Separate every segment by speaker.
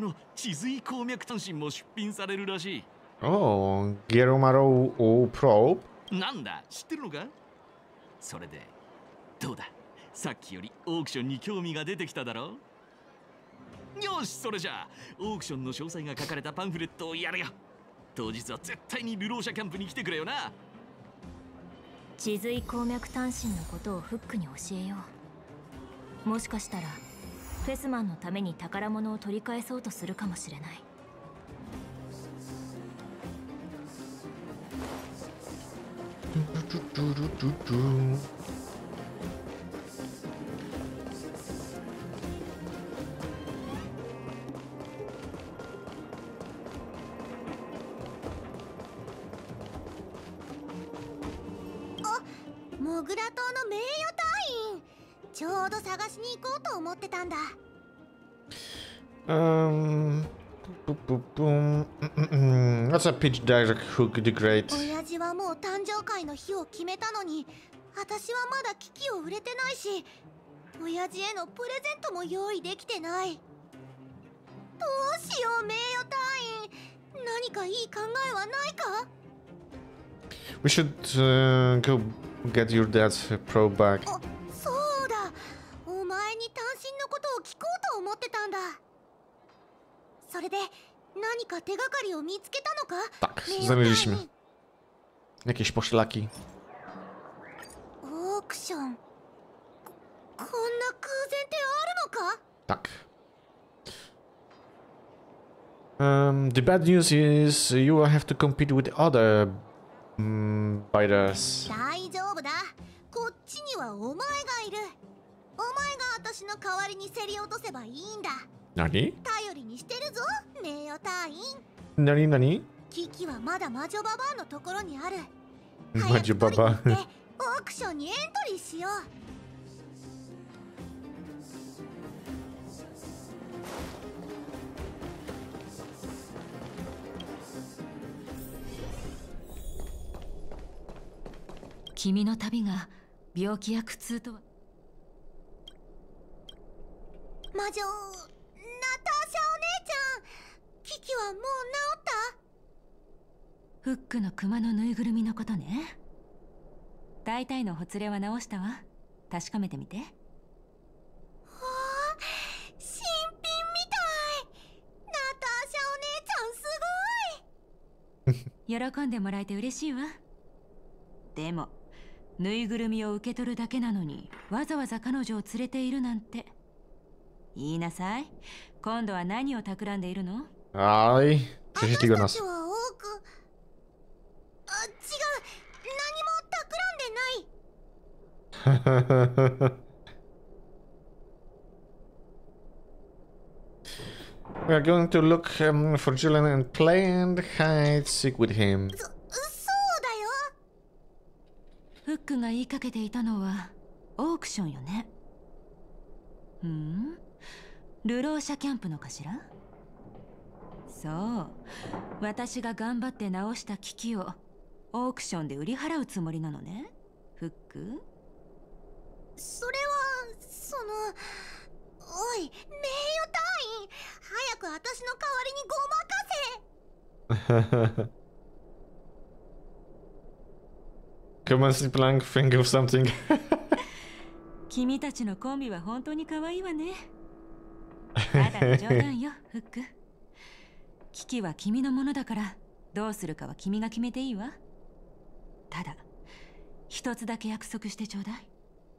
Speaker 1: の地髄鉱脈探針も出品されるらしい。
Speaker 2: Oh, Geromaro O Probe?
Speaker 1: なんだ、知ってるのか？それで、どうだ、さっきよりオークションに興味が出てきただろ？よし、それじゃあ、オークションの詳細が書かれたパンフレットをやるよ。当日は絶対に流浪者キャンプに来てくれよな。
Speaker 3: 地髄鉱脈探針のことをフックに教えよう。もしかしたらフェスマンのために宝物を取り返そうとするかもしれない。
Speaker 4: モグラ島の名誉隊員、ちょうど探しに行こうと思ってたんだ。
Speaker 2: That's a pitch direct hook the great.
Speaker 4: 親父はもう誕生会の日を決めたのに、私はまだ機器を売れてないし、親父へのプレゼントも用意できてない。どうしよう、名誉隊員。何かいい考えはないか？
Speaker 2: We should go get your dad's probe back.
Speaker 4: そうだ、お前に単身のことを聞こうと思ってたんだ。それで何か手がかりを見つけたのか？
Speaker 2: Tak, znaleźliśmy jakieś poszlaki.
Speaker 4: オークション、こんな空前ってあるのか？
Speaker 2: Tak. The bad news is you will have to compete with other biters.
Speaker 4: 大丈夫だ。こっちにはお前がいる。お前が私の代わりに競り落とせばいいんだ。
Speaker 2: 何？
Speaker 4: 頼りにしてるぞ、名誉隊員。
Speaker 2: 何？
Speaker 4: 機器はまだ魔女ババアのところにある。
Speaker 2: 魔女ババア。
Speaker 4: 早く取りに行ってオークションにエントリーしよう。
Speaker 3: 君の旅が病気や苦痛とは。
Speaker 4: 魔女ナターシャお姉ちゃん、機器はもう治った？
Speaker 3: フックの熊のぬいぐるみのことね。大体のほつれは治したわ。確かめてみて。
Speaker 4: わあ、新品みたい。ナターシャお姉ちゃんすごい。
Speaker 3: 喜んでもらえて嬉しいわ。でもぬいぐるみを受け取るだけなのにわざわざ彼女を連れているなんて。言いなさい。今度は何を企んでいるの？
Speaker 2: Aj, prześlij go
Speaker 4: 私た
Speaker 2: nas.
Speaker 4: ちは多く、違う、何も企んでない。
Speaker 2: We are going to look for Julian and play and hide seek with him.
Speaker 4: そうだよ。
Speaker 3: フックが言いかけていたのはオークションよね。流浪者キャンプのかしら？そう、私が頑張って直した機器をオークションで売り払うつもりなのね、フック。
Speaker 4: それはおい、名誉隊員、早く私の代わりにごまかせ。
Speaker 2: Come on, Siplang, think of something.
Speaker 3: 君たちのコンビは本当に可愛いわね。ただの冗談よ、フック。機器は君のものだからどうするかは君が決めていいわ。ただ一つだけ約束してちょうだい。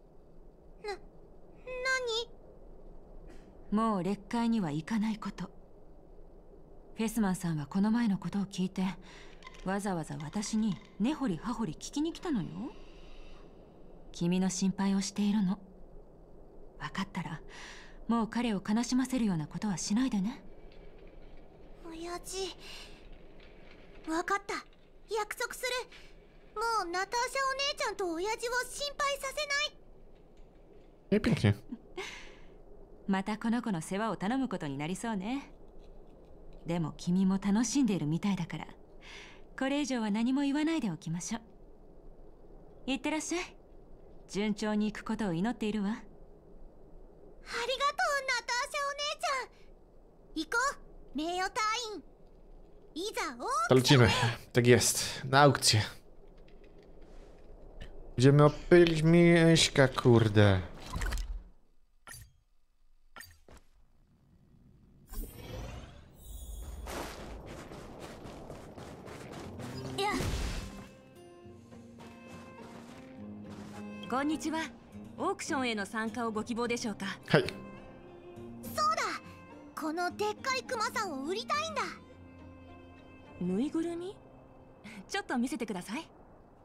Speaker 3: もう劣化には行かないこと。フェスマンさんはこの前のことを聞いてわざわざ私に根掘り葉掘り聞きに来たのよ。君の心配をしているの。分かったらもう彼を悲しませるようなことはしないでね。
Speaker 4: 親父、分かった、約束する。もうナターシャお姉ちゃんと親父を心配させない。
Speaker 2: Pięknie.
Speaker 3: またこの子の世話を頼むことになりそうね。でも君も楽しんでいるみたいだからこれ以上は何も言わないでおきましょう。いってらっしゃい。順調にいくことを祈っているわ。
Speaker 4: ありがとう、ナターシャお姉ちゃん。行こう、 名誉隊員、いざ
Speaker 2: To lecimy. Tak jest. Na aukcję. Będziemy opylić Miśka, kurde.
Speaker 3: こんにちは。オークションへの参加をご希望でしょうか。
Speaker 2: はい。
Speaker 4: そうだ、このでっかいクマさんを売りたいんだ。
Speaker 3: ぬいぐるみ？ちょっと見せてください。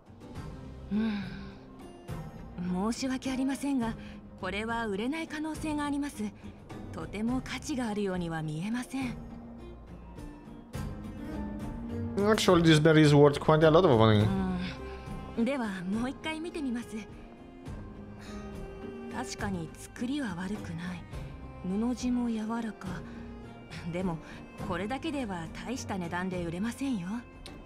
Speaker 3: 申し訳ありませんが、これは売れない可能性があります。とても価値があるようには見えません。
Speaker 2: Actually, this berry is worth quite a lot of money.
Speaker 3: ではもう一回見てみます。確かに作りは悪くない。布地も柔らか。でもこれだけでは大した値段で売れませんよ。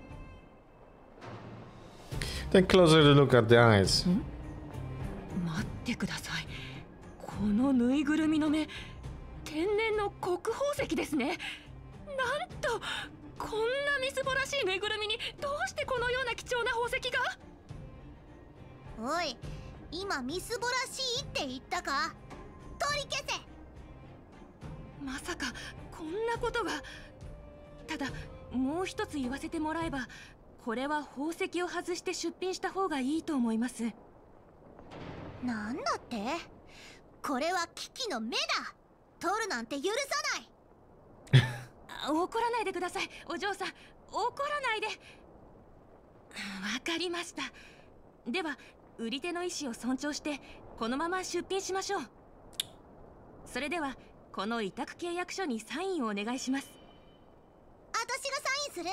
Speaker 2: Take closer to look at the eyes.
Speaker 3: 待ってください。このぬいぐるみの目、天然の国宝石ですね。なんとこんなみすぼらしいぬいぐるみにどうしてこのような貴重な宝石が。
Speaker 4: おい、今みすぼらしいって言ったか。取り消せ。
Speaker 3: まさかこんなことが。ただもう一つ言わせてもらえば、これは宝石を外して出品した方がいいと思います。
Speaker 4: なんだって？これは危機の目だ。取るなんて許さない。
Speaker 3: 怒らないでください、お嬢さん。怒らないで。わかりました。では売り手の意思を尊重してこのまま出品しましょう。それではこの委託契約書にサインをお願いします。
Speaker 4: 私がサインする。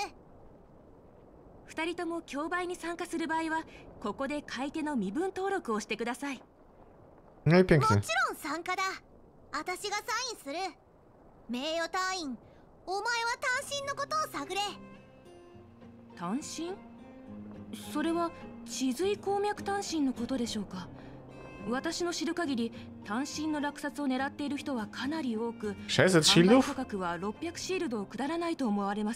Speaker 3: 2人とも競売に参加する場合はここで買い手の身分登録をしてください。
Speaker 2: No i
Speaker 4: もち
Speaker 2: pięknie.
Speaker 4: ろん参加だ。私がサインする。名誉隊員、お前は単身のことを探れ。
Speaker 3: 単身？それは地髄鉱脈単身のことでしょうか。私の知る限り単身の落札を狙っている人はかなり多く、
Speaker 2: 600
Speaker 3: 販売
Speaker 2: shieldów?
Speaker 3: 価格は600シールドを下らないと思われます。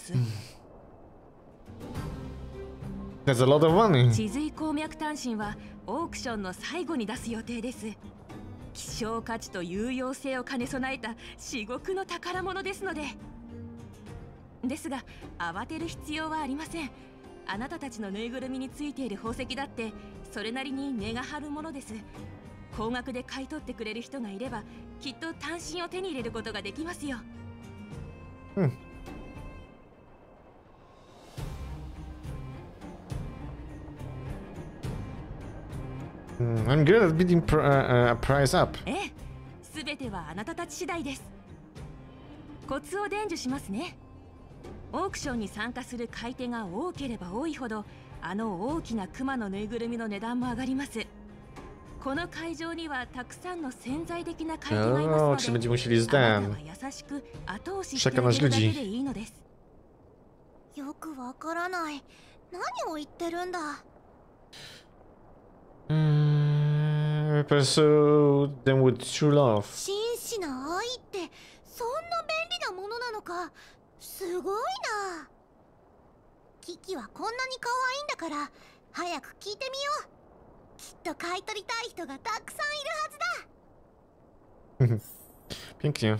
Speaker 2: That's a lot of money.
Speaker 3: 地髄鉱脈単身はオークションの最後に出す予定です。希少価値と有用性を兼ね備えた至極の宝物ですので。ですが慌てる必要はありません。あなたたちのぬいぐるみについている宝石だってそれなりに値が張るものです。高額で買い取ってくれる人がいればきっと単身を手に入れることができますよ。
Speaker 2: I'm good at bidding a price up.
Speaker 3: ええ、すべてはあなたたち次第です。コツを伝授しますね。オークションに参加する買い手が多ければ多いほど、あの大きなクマのぬいぐるみの値段も上がります。この会場にはたくさんの潜在的な買い手がいますので、あなたは優しく後押ししてあげるだけでいいのです。
Speaker 4: よくわからない。何を言ってるんだ。
Speaker 2: Pursue them with true love.
Speaker 4: 真摯な愛ってそんな便利なものなのか。すごいな。キキはこんなに可愛いんだから早く聞いてみよう。きっと買い取りたい人がたくさんいるはずだ。
Speaker 2: Pięknie.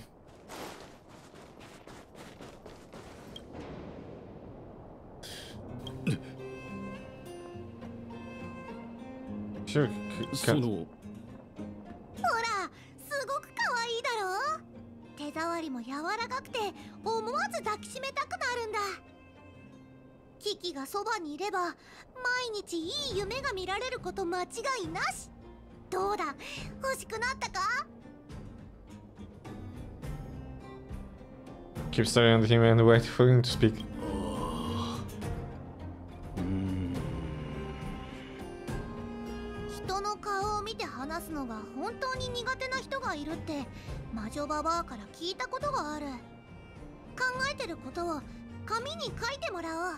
Speaker 2: Sure.
Speaker 1: その
Speaker 4: ほら、すごく可愛いだろ。手触りも柔らかくて思わず抱きしめたくなるんだ。キキがそばにいれば毎日いい夢が見られること間違いなし。どうだ、欲しくなったか。
Speaker 2: Keep staring at him and wait for him to speak.
Speaker 4: 人の顔を見て話すのが本当に苦手な人がいるって魔女ババアから聞いたことがある。考えてることを紙に書いてもらおう。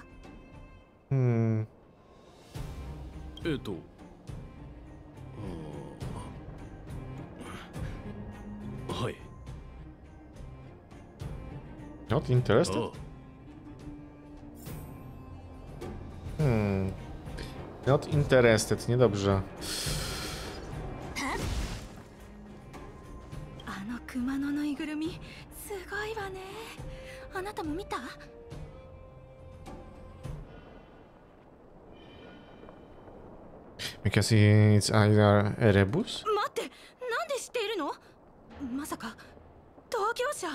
Speaker 1: はい。
Speaker 2: Not interested? Not interested, niedobrze.
Speaker 3: あの熊のぬいぐるみすごいわね。あなたも見た
Speaker 2: ？Because it's either a rebus?
Speaker 3: 待って、なんで知っているの？まさか同業者？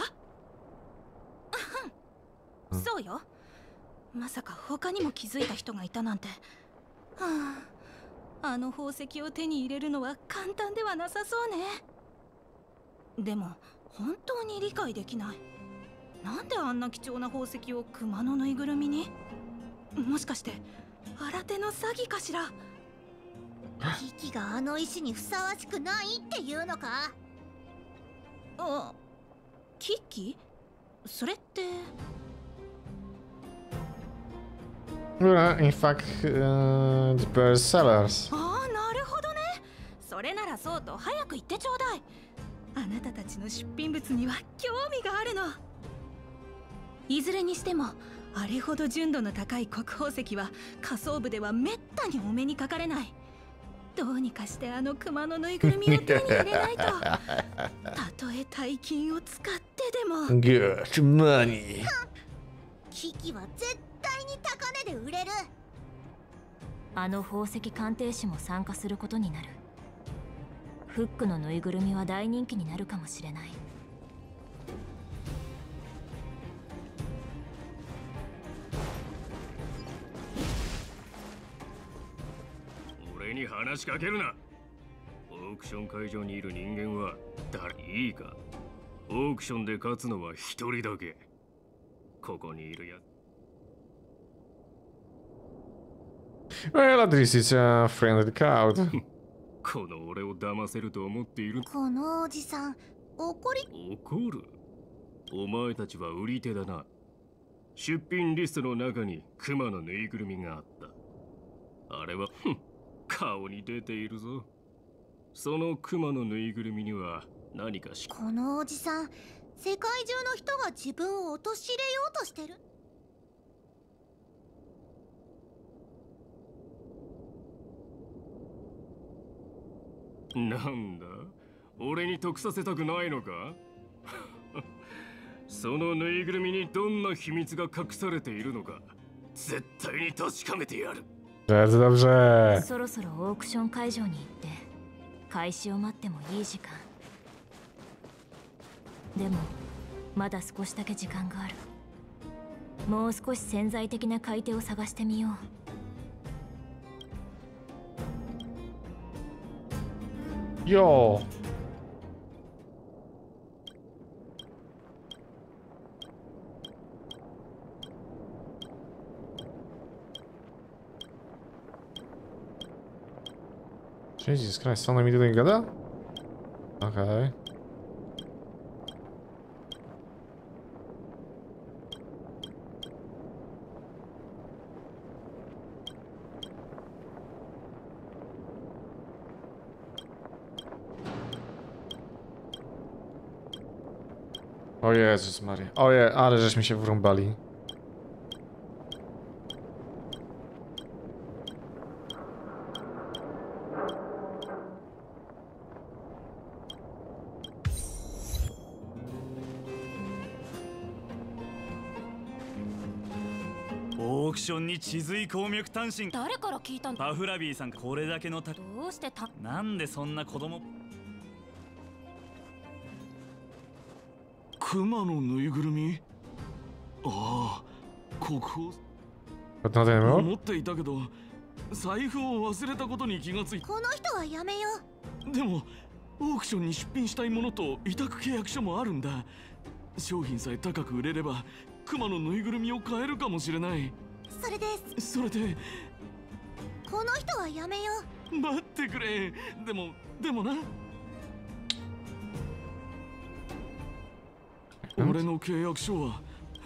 Speaker 3: そうよ。まさか他にも気づいた人がいたなんて。はあ、あの宝石を手に入れるのは簡単ではなさそうね。でも本当に理解できない。なんであんな貴重な宝石を熊のぬいぐるみに？もしかして新手の詐欺かしら？
Speaker 4: キキがあの石にふさわしくないっていうのか？
Speaker 3: あ、キキ？それって？
Speaker 2: Well, in fact, the best sellers.
Speaker 3: ああ、なるほどね。それならそうと早く言ってちょうだい。あなたたちの出品物には興味があるの。いずれにしてもあれほど純度の高い国宝石は仮想部ではめったにお目にかかれない。どうにかしてあの熊のぬいぐるみを手に入れないと。たとえ大金を使ってでも。
Speaker 2: Good money.
Speaker 4: キキは絶対に高値で売れる。
Speaker 3: あの宝石鑑定士も参加することになる。フックのぬいぐるみは大人気になるかもしれない。
Speaker 5: 俺に話しかけるな。オークション会場にいる人間は誰？いいか。オークションで勝つのは一人だけ。ここにいるやつ。
Speaker 2: Well, at least it's a friendly crowd.
Speaker 5: この俺を騙せると思っている。
Speaker 4: このおじさん怒り？
Speaker 5: 怒る？お前たちは売り手だな。出品リストの中にクマのぬいぐるみがあった。あれは顔に出ているぞ。そのクマのぬいぐるみには何かし。
Speaker 4: このおじさん、世界中の人が自分を陥れようとしてる。
Speaker 5: なんだ？俺に得させたくないのか？そのぬいぐるみにどんな秘密が隠されているのか絶対に確かめてやる。
Speaker 2: Bardzo dobrze.
Speaker 3: そろそろオークション会場に行って開始を待ってもいい時間。でもまだ少しだけ時間がある。もう少し潜在的な買い手を探してみよう。
Speaker 2: Yo. Jesus Christ, co ona mi tutaj gada? Okej. O Jezus Maria. Oje, ale żeśmy się wrąbali.
Speaker 6: オークションに地髄鉱脈単身。
Speaker 3: 誰から聞いたんだ？
Speaker 6: パフラビーさん、これだけの
Speaker 3: どうしてた？
Speaker 6: なんでそんな子供。
Speaker 1: クマのぬいぐるみ？ああ、国宝。
Speaker 2: What not anymore?
Speaker 1: 思っていたけど、財布を忘れたことに気がついた。
Speaker 4: この人はやめよう。
Speaker 1: でもオークションに出品したいものと委託契約書もあるんだ。商品さえ高く売れればクマのぬいぐるみを買えるかもしれない。
Speaker 4: それです。
Speaker 1: それで
Speaker 4: この人はやめよう。
Speaker 1: 待ってくれ。でもな、俺の契約書は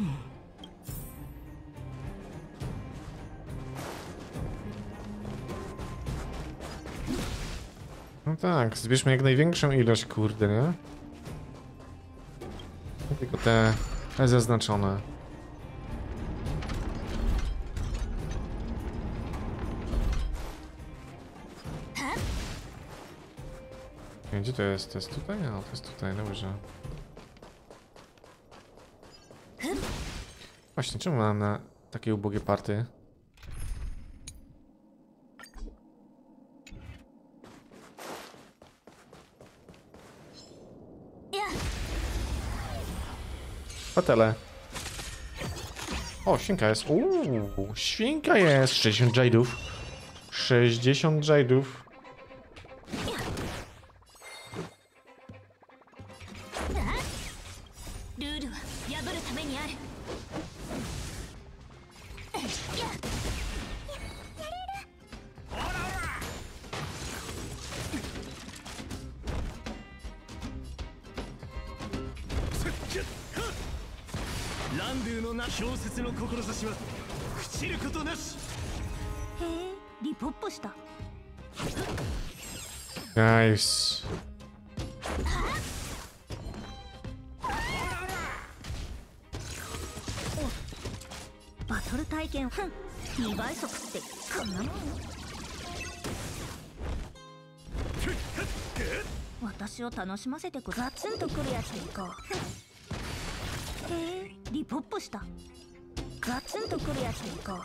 Speaker 2: No tak, zbierzmy jak największą ilość, kurde, nie? Tylko te zaznaczone. Gdzie to jest? To jest tutaj? No, to jest tutaj, dobrze. Właśnie, czemu mam na takie ubogie party? Hotele. O, świnka jest. Świnka jest. 60 jade'ów. 60 jade'ów. Nice.
Speaker 4: バトル体験2倍速ってこんなもん。私を楽しませてくガツンとくるやつでいこう。へえ、リポップした。ガツンとくるやつでいこう。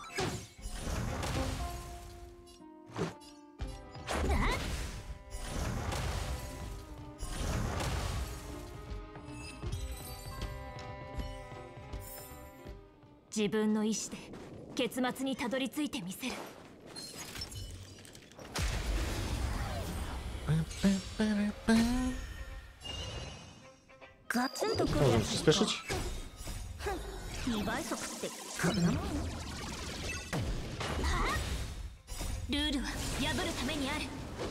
Speaker 4: 自分の意志で結末にたどり着いてみせる。ガツンとくるやつでいこう。2倍速ってこんなもん。ルールは破るためにある。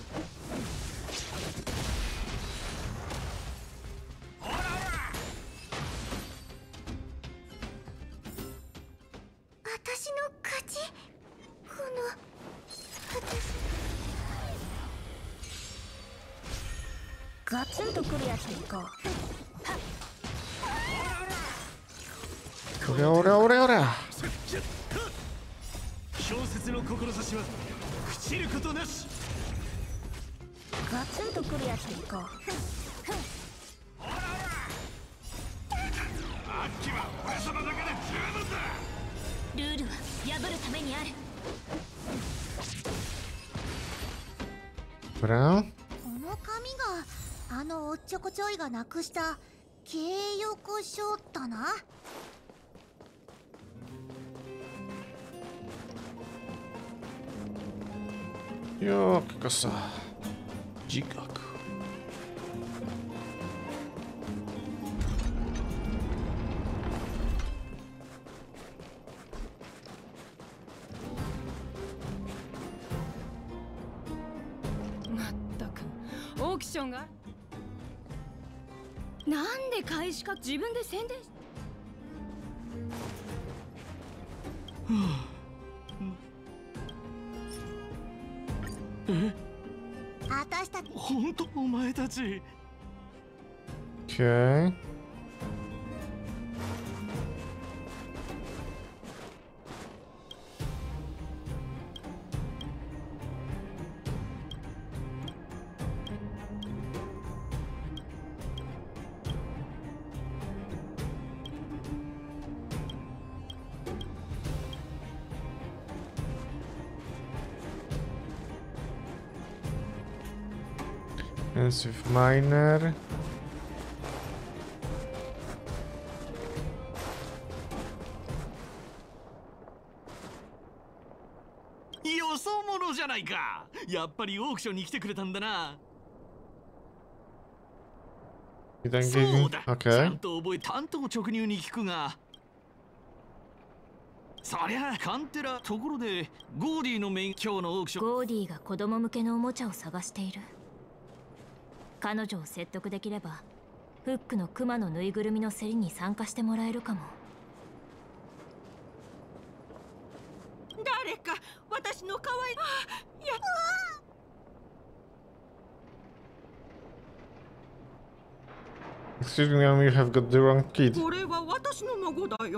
Speaker 4: 私の勝ち。この私ガツンとくるやつでいこう。
Speaker 2: おりゃおりゃおりゃおりゃ。
Speaker 5: 小説の志は朽ちることなし。
Speaker 4: ガツンとくるやつでいこう。
Speaker 5: あっちは俺様だけで十分だ。
Speaker 4: ルールは破るためにある。
Speaker 2: ブラウン。
Speaker 4: この紙があのおっちょこちょいがなくした契約書だな。
Speaker 2: よーくさ。自覚。
Speaker 7: まったくオークションがなんで開始か自分で宣伝し
Speaker 4: 私たち
Speaker 1: 本当お前たち。
Speaker 2: Okay. With miner.
Speaker 1: よそ者じゃないか。やっぱりオークションに来てくれたんだな。
Speaker 2: You don't
Speaker 1: そ
Speaker 2: give
Speaker 1: うだ、
Speaker 2: me.
Speaker 1: ちゃ
Speaker 2: Okay.
Speaker 1: んと覚え担当直入に聞くが。そりゃカンテラ。ところでゴーディの今日のオークション。
Speaker 4: ゴーディが子供向けのおもちゃを探している。彼女を説得できればフックのクマのぬいぐるみの競りに参加してもらえるかも。
Speaker 7: 誰か私の可愛いや
Speaker 2: Excuse me, ma'am, you have got the wrong kid.
Speaker 7: これは私の孫だよ。